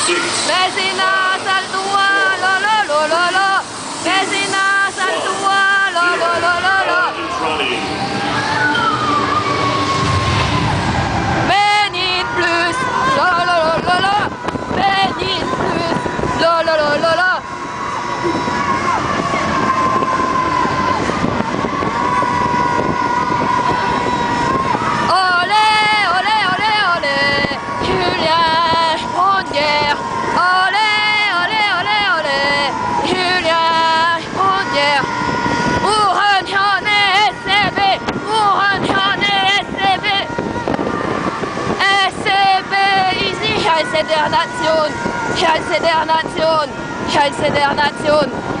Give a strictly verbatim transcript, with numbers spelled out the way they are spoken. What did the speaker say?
Messina, saltua, lo lo lo lo lo. Messina, saltua, lo lo lo lo lo. Bénin plus, lo lo lo lo lo. Bénin plus, lo lo lo lo lo. Olé, olé, olé, olé. Julien Rondière. Olé, olé, olé, olé. Julien Rondière. Oranjane S C B. Oranjane S C B. S C B easy. Helse der Nation. Helse der Nation. Helse der Nation.